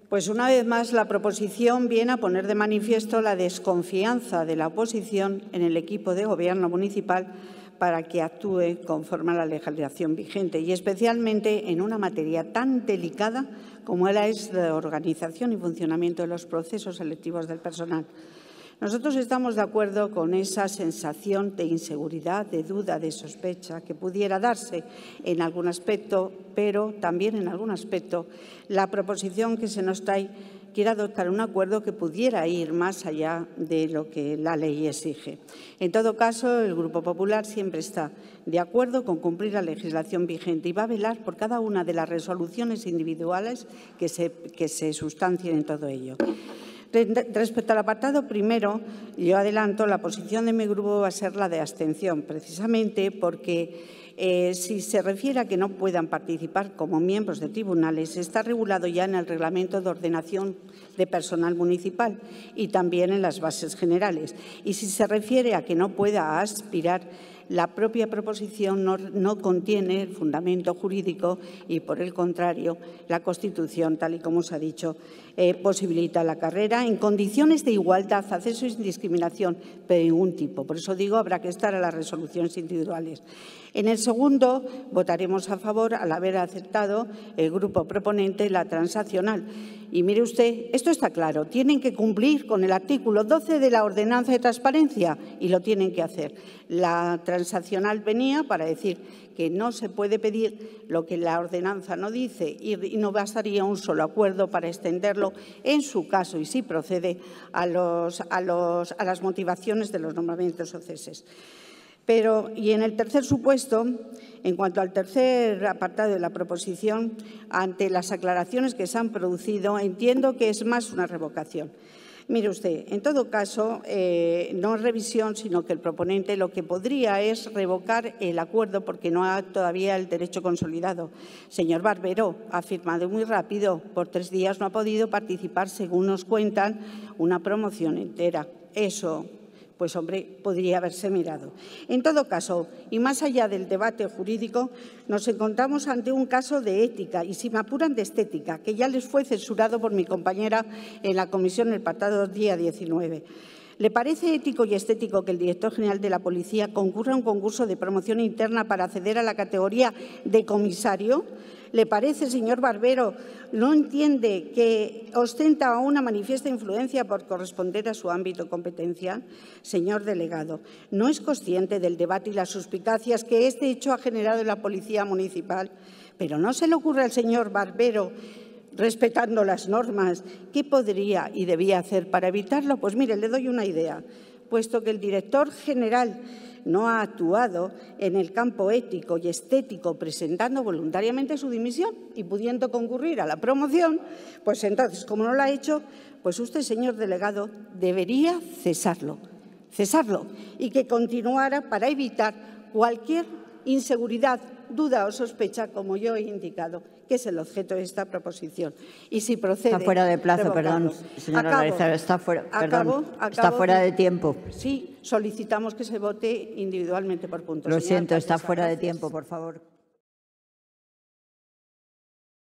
Pues una vez más la proposición viene a poner de manifiesto la desconfianza de la oposición en el equipo de gobierno municipal para que actúe conforme a la legislación vigente y especialmente en una materia tan delicada como es la organización y funcionamiento de los procesos selectivos del personal. Nosotros estamos de acuerdo con esa sensación de inseguridad, de duda, de sospecha que pudiera darse en algún aspecto, pero también en algún aspecto la proposición que se nos trae quiere adoptar un acuerdo que pudiera ir más allá de lo que la ley exige. En todo caso, el Grupo Popular siempre está de acuerdo con cumplir la legislación vigente y va a velar por cada una de las resoluciones individuales que se sustancien en todo ello. Respecto al apartado primero, yo adelanto, la posición de mi grupo va a ser la de abstención, precisamente porque si se refiere a que no puedan participar como miembros de tribunales, está regulado ya en el Reglamento de Ordenación de Personal Municipal y también en las bases generales. Y si se refiere a que no pueda aspirar, la propia proposición no contiene el fundamento jurídico y, por el contrario, la Constitución, tal y como se ha dicho, posibilita la carrera en condiciones de igualdad, acceso y sin discriminación de ningún tipo. Por eso digo, habrá que estar a las resoluciones individuales. En el segundo, votaremos a favor al haber aceptado el grupo proponente la transaccional. Y mire usted, esto está claro, tienen que cumplir con el artículo 12 de la Ordenanza de Transparencia y lo tienen que hacer. La transaccional venía para decir que no se puede pedir lo que la ordenanza no dice y no bastaría un solo acuerdo para extenderlo, en su caso, y si procede, a las motivaciones de los nombramientos o ceses. Y en el tercer supuesto, en cuanto al tercer apartado de la proposición, ante las aclaraciones que se han producido, entiendo que es más una revocación. Mire usted, en todo caso, no es revisión, sino que el proponente lo que podría es revocar el acuerdo porque no ha todavía el derecho consolidado. Señor Barbero, ha firmado muy rápido, por 3 días no ha podido participar, según nos cuentan, una promoción entera. Eso, pues hombre, podría haberse mirado. En todo caso, y más allá del debate jurídico, nos encontramos ante un caso de ética y, si me apuran, de estética, que ya les fue censurado por mi compañera en la comisión el pasado día 19. ¿Le parece ético y estético que el director general de la Policía concurra a un concurso de promoción interna para acceder a la categoría de comisario? ¿Le parece, señor Barbero, no entiende que ostenta una manifiesta influencia por corresponder a su ámbito competencial? Señor delegado, ¿no es consciente del debate y las suspicacias que este hecho ha generado en la Policía Municipal? Pero no se le ocurre al señor Barbero, respetando las normas, ¿qué podría y debía hacer para evitarlo? Pues mire, le doy una idea. Puesto que el director general no ha actuado en el campo ético y estético, presentando voluntariamente su dimisión y pudiendo concurrir a la promoción, pues entonces, como no lo ha hecho, pues usted, señor delegado, debería cesarlo y que continuara para evitar cualquier inseguridad, duda o sospecha, como yo he indicado, que es el objeto de esta proposición. Y si procede… Está fuera de plazo, perdón, señora Organizadora, está fuera de tiempo. Sí, solicitamos que se vote individualmente por puntos. Lo siento, está fuera de tiempo, por favor.